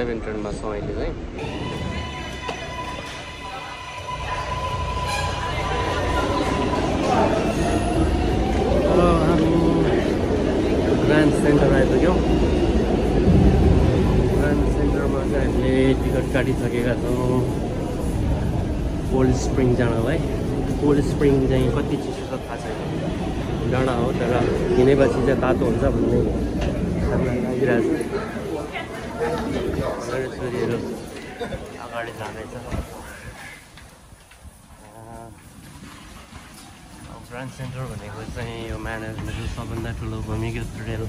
सेभेन्टनमा छौँ अहिले चाहिँ। हामी ग्रान्ड सेन्टर आइपुग्यौँ। ग्रान्ड सेन्टरमा चाहिँ हामीले टिकट काटिसकेका छौँ कोल्ड स्प्रिङ जानलाई। कोल्ड स्प्रिङ चाहिँ कति चिसो छ थाहा छैन, डाँडा हो तर हिँडेपछि चाहिँ तातो हुन्छ भन्ने हामीलाई लागिरहेको छ। छोरीहरू अगाडि जाँदैछ। ग्रान्ड सेन्टर भनेको चाहिँ यो म्यानेजमेन्टको सबभन्दा ठुलो भूमिगत रेल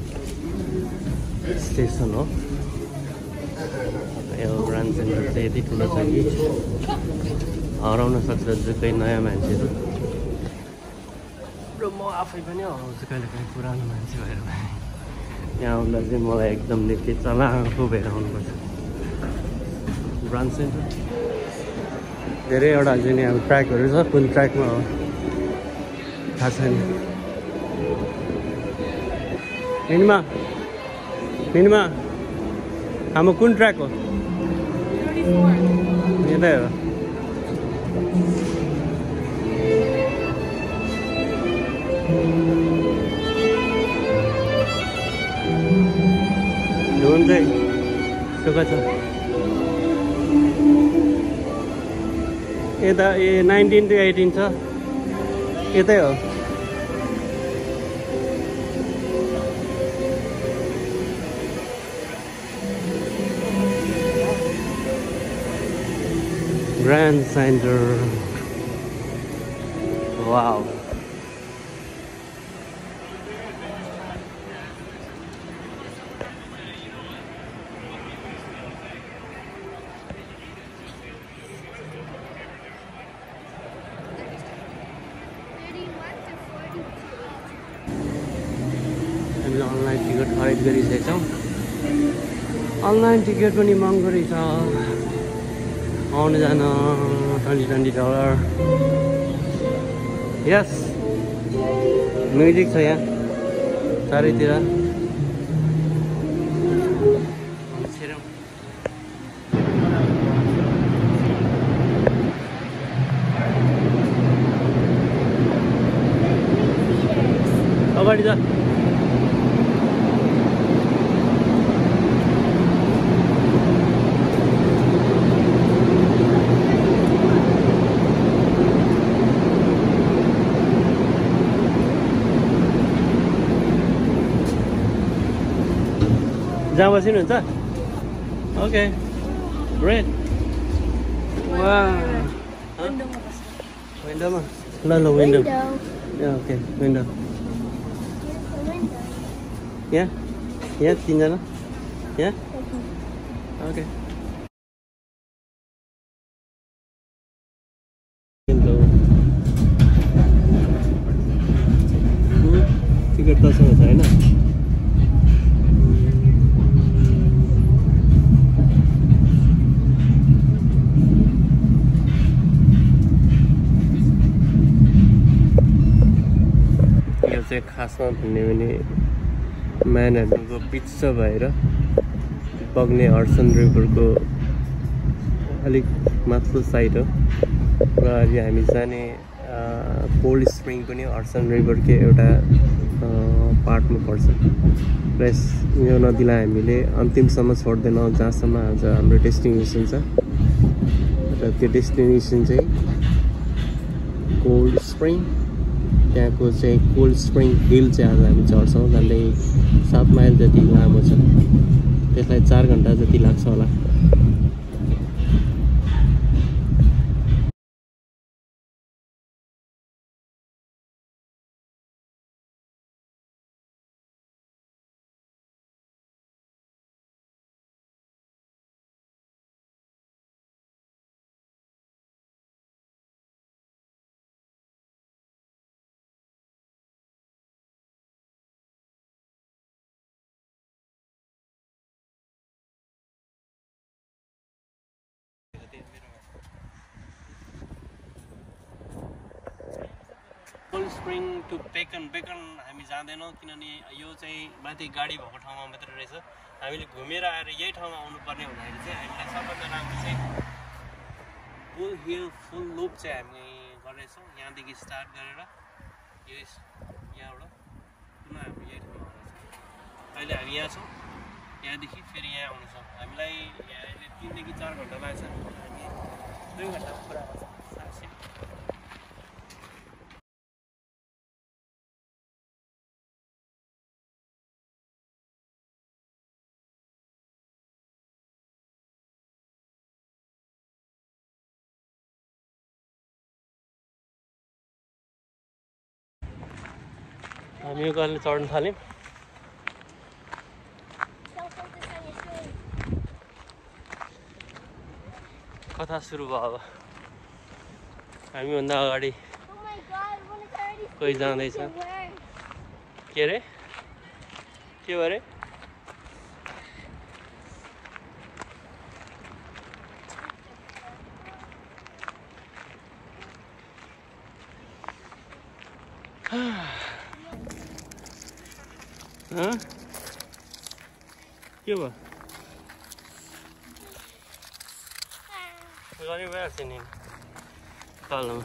स्टेसन हो। यो ग्रान्ड सेन्टर चाहिँ यति ठुलो छ कि हराउन सक्छ जुकै नयाँ मान्छेहरू र म आफै पनि हराउँछु कहिले काहीँ पुरानो मान्छे भएर। यहाँ आउँदा चाहिँ मलाई एकदम निकै चलाखो भएर आउनुपर्छ। ग्रान्ड सेन्टर धेरैवटा चाहिँ अब ट्र्याकहरू छ, कुन ट्र्याकमा हो थाहा छैन। मिनिमा हाम्रो कुन ट्र्याक हो? यतै हो। हुन्छ टोका छ यता। ए 19 to 18 छ, यतै हो। Grand Centre, wow. हामीले अनलाइन टिकट खरिद गरिसकेछौँ। अनलाइन टिकट पनि महँगो रहेछ। आउनु जान $20 यस। म्युजिक छ यहाँ चारैतिर। अगाडि जा। जहाँ बसिनुहुन्छ? Okay great. विन्डोमा ल विन्डो। Okay window. यहाँ 3 जना यहाँ। ओके टिकट तसँग छ होइन? खासमा भन्ने भने म्यानहरूको बिच भएर बग्ने हडसन रिभरको अलिक माथिल्लो साइड हो। र अहिले हामी जाने कोल्ड स्प्रिङ पनि हडसन रिभरकै एउटा पार्टमा पर्छ। र यो नदीलाई हामीले अन्तिमसम्म छोड्दैनौँ जहाँसम्म आज हाम्रो डेस्टिनेसन छ। र त्यो डेस्टिनेसन चाहिँ कोल्ड स्प्रिङ। त्यहाँको चाहिँ कोल्ड स्प्रिङ हिल चाहिँ आज हामी चढ्छौँ। झन्डै 7 माइल जति लामो छ। त्यसलाई 4 घन्टा जति लाग्छ होला। कोल्ड स्प्रिङ टु बेकन हामी जाँदैनौँ किनभने यो चाहिँ माथि गाडी भएको ठाउँमा मात्रै रहेछ। हामीले घुमेर आएर यही ठाउँमा आउनुपर्ने हुँदाखेरि चाहिँ हामीलाई सबभन्दा राम्रो चाहिँ बुल हिल फुल लुप चाहिँ हामी गर्नेछौँ। यहाँदेखि स्टार्ट गरेर यहाँबाट पुनः हामी यही ठाउँमा आउनेछौँ। अहिले हामी यहाँ छौँ, यहाँदेखि फेरि यहाँ आउनेछौँ। हामीलाई यहाँ अहिले 3 देखि 4 घन्टा लाग्छ। हामी 2 घन्टामा पुरा गर्छौँ। हामी यो गाडीले चढ्न थाल्यौँ। कथा सुरु भयो अब। हामीभन्दा अगाडि कोही जाँदैछ। के अरे? के भयो अरे? के भयो? गरी भइहाल्छ नि कालोमा।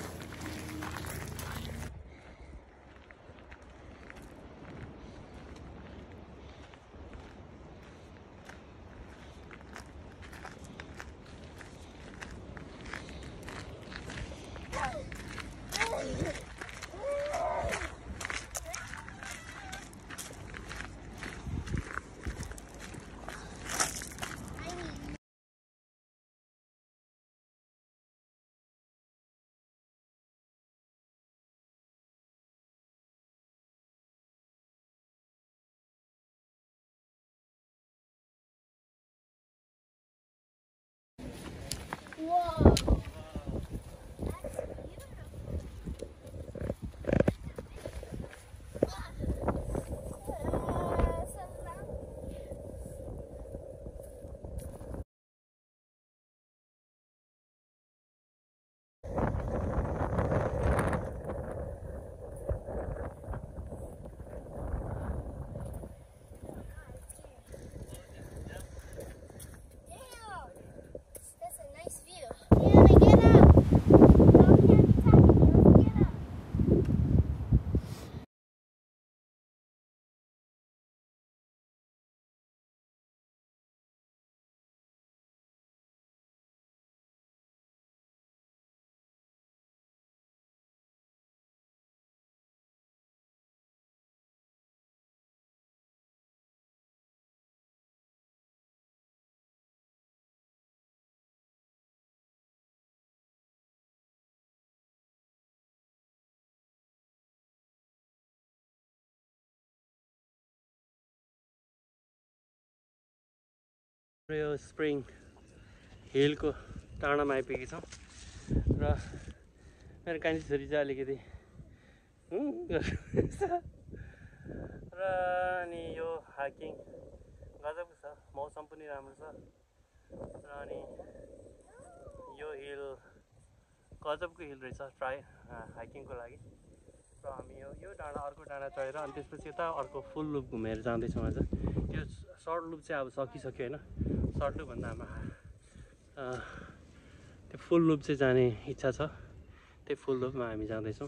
यो स्प्रिङ हिलको टाढामा आइपुगेको छौँ र मेरो कान्छी छोरी चाहिँ अलिकति र अनि यो हाइकिङ गजबको छ, मौसम पनि राम्रो छ र अनि यो हिल गजबको हिल रहेछ हाइकिङको लागि। र हामी यो डाँडा अर्को डाँडा चढेर अनि त्यसपछि यता अर्को फुल लुप घुमेर जाँदैछौँ। आज यो सर्ट लुप चाहिँ अब सकिसक्यो होइन, सर्ट लुपभन्दा हाम्रो त्यो फुल लुप चाहिँ जाने इच्छा छ। त्यो फुल लुपमा हामी जाँदैछौँ।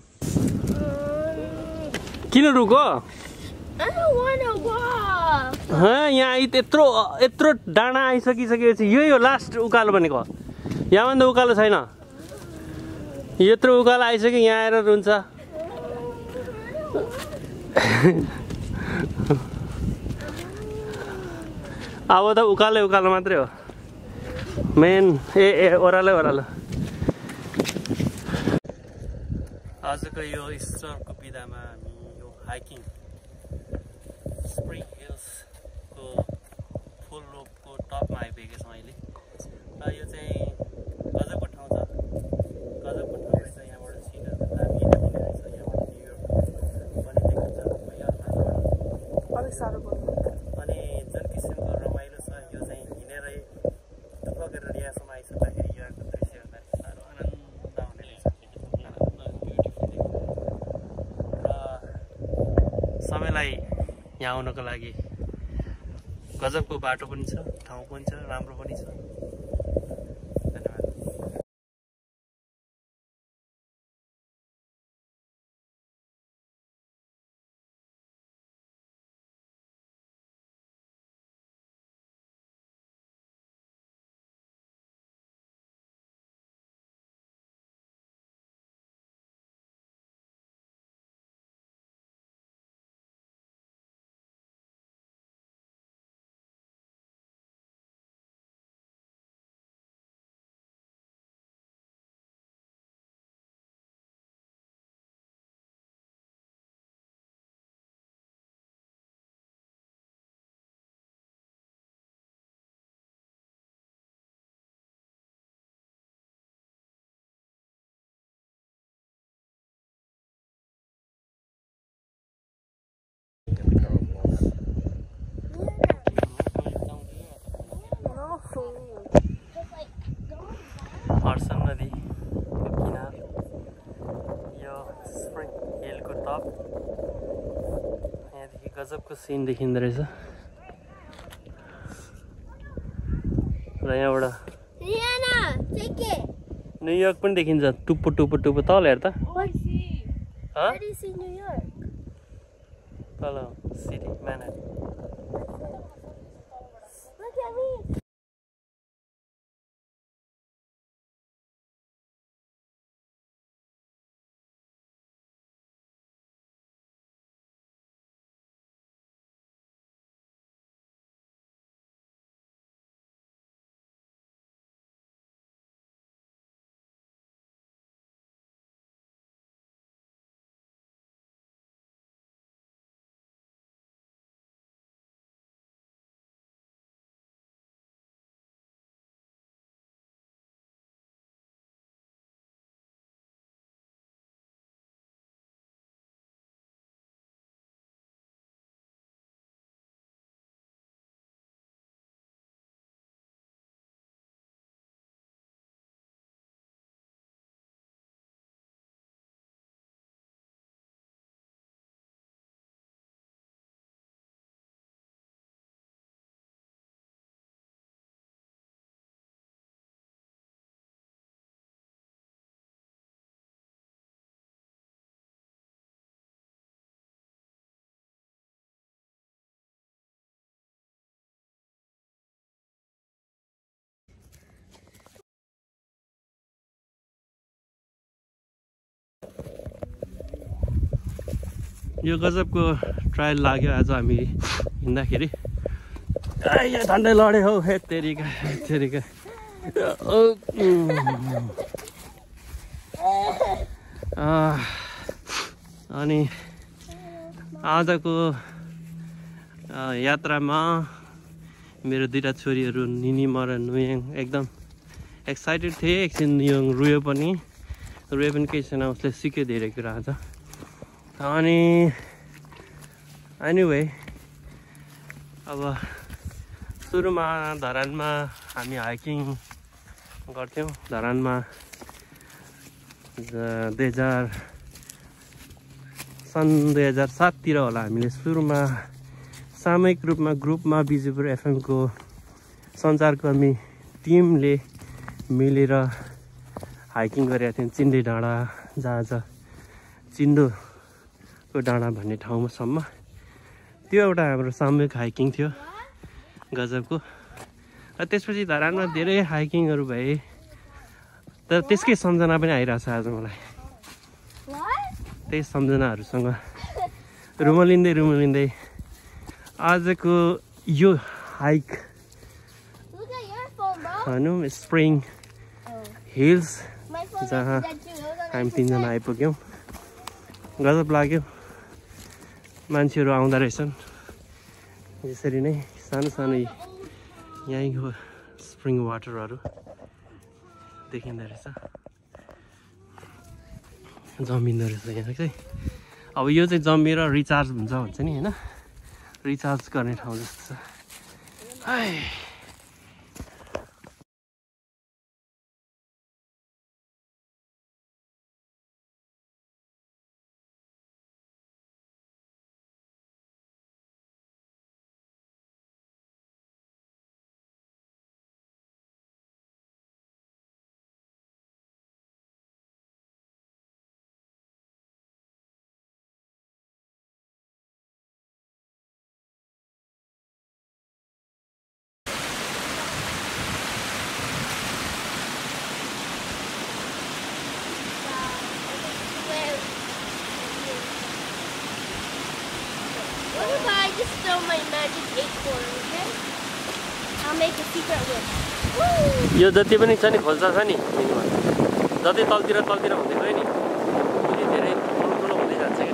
किन रुको? यहाँ यत्रो डाँडा आइसकिसकेपछि यो लास्ट उकालो भनेको, यहाँभन्दा उकालो छैन। यत्रो उकालो आइसक्यो, यहाँ आएर रुन्छ। अब त उकालो मात्रै हो, मेन ओह्रालो। आजको यो इस्टरको बिदामा हामी यो हाइकिङ स्प्रिङ हिल्सको फुल लुपको टपमा आइपुगेका छौँ अहिले। र यो चाहिँ गजबको ठाउँ छ, गजबको ठाउँ रहेछ। यहाँबाट सिनहरू दामी देखिने रहेछ। यहाँबाट भ्यू पनि देखिन्छ अलिक साह्रो पर्छ। अनि जुन किसिमको रमाइलो छ यो चाहिँ हिँडेरै दुःख गरेर यहाँसम्म आइसक्दाखेरि यहाँको दृश्य हेर्दाखेरि साह्रो आनन्द आउने रहेछ। र सबैलाई यहाँ आउनको लागि गजबको बाटो पनि छ, ठाउँ पनि छ, राम्रो पनि छ। धन्यवाद। हर्सन नदी किनार, यो स्प्रिङ हिलको टप, यहाँदेखि गजबको सिन देखिँदो रहेछ। र यहाँबाट न्युयोर्क पनि देखिन्छ, टुप्पो टुप्पो टुप्पो तल हेर त। तल सिटी म्यानहट्टन। यो गजबको ट्रायल लाग्यो आज हामी हिँड्दाखेरि। यहाँ ठन्डै लड्यो हौ, हे तेरिका तेरिका। अनि आजको यात्रामा मेरो दुईटा छोरीहरू निनिमा र नुयाङ एकदम एक्साइटेड थिए। एकछिन नुयाङ रोयो पनि केही छैन, उसले सिक्यो धेरै कुरा आज। अनि एनिवे अब सुरुमा धरानमा हामी हाइकिङ गर्थ्यौँ। धरानमा सन् 2007 होला हामीले सुरुमा सामूहिक रूपमा ग्रुपमा बिजुपुर एफएमको सञ्चारकर्मी टिमले मिलेर हाइकिङ गरेका थियौँ चिन्डे डाँडा, जहाँ छ चिन्डोको डाँडा भन्ने ठाउँसम्म। त्यो एउटा हाम्रो सामूहिक हाइकिङ थियो गजबको। र त्यसपछि धरानमा धेरै हाइकिङहरू भए, तर त्यसकै सम्झना पनि आइरहेछ आज मलाई। त्यही सम्झनाहरूसँग रुमलिँदै आजको यो हाइक भनौँ स्प्रिङ हिल्स, जहाँ हामी तिनजना आइपुग्यौँ। गजब लाग्यो, मान्छेहरू आउँदो रहेछन्। यसरी नै सानो सानो यहीँको स्प्रिङ वाटरहरू देखिँदो रहेछ, जमिँदो रहेछ यहाँ चाहिँ। अब यो चाहिँ जमेर रिचार्ज हुन्छ नि होइन, रिचार्ज गर्ने ठाउँ जस्तो छ। just throw my magic acorn, okay? I'll make a secret wish. Woo! यो जति पनि छ नि खोल्सा छ नि मिनिमा जति तलतिर हुँदै गयो नि फेरि धेरै ठुलो हुँदै जान्छ क्या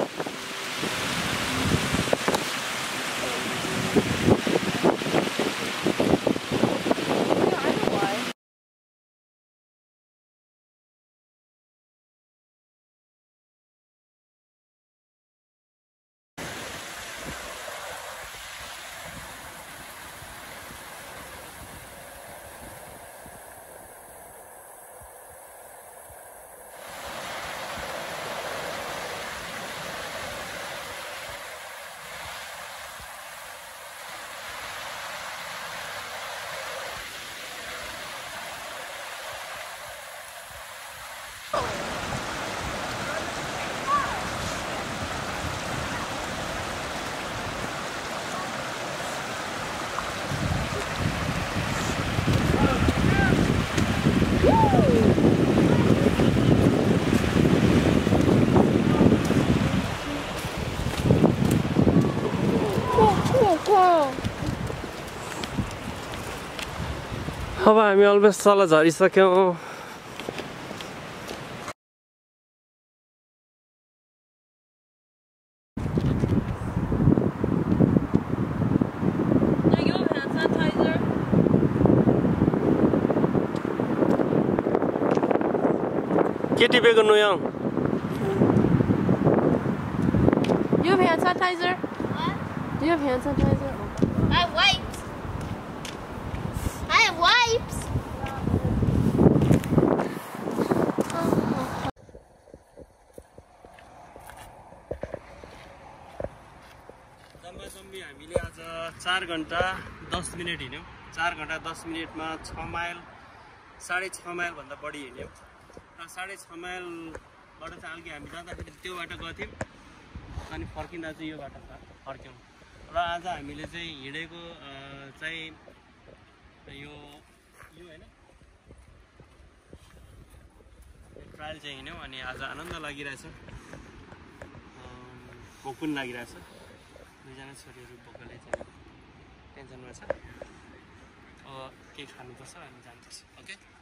अब हामी अलमोस्ट तल झरिसक्यौँ के टिपेको नुयाउ Do you have hand sanitizer? What? Do you have hand sanitizer? I have wipes. I have wipes. जम्मी हामीले आज 4 घण्टा 10 मिनेट हिँड्यौँ 4 घण्टा 10 मिनेटमा 6 माइल 6.5 माइल भन्दा बढी हिँड्यौँ र 6.5 माइलबाट चाहिँ अघि हामी जाँदाखेरि त्यो बाटो गएको थियौँ अनि फर्किँदा चाहिँ यो बाटो फर्क्यौँ र आज हामीले चाहिँ हिँडेको चाहिँ यो हैन ट्रायल चाहिँ हिँड्यौँ अनि आज आनन्द लागिरहेछ भोक पनि लागिरहेछ दुईजना छोरीहरू भोकले चाहिँ टेन्सनमा छ अब केही खानुपर्छ अनि जानुपर्छ ओके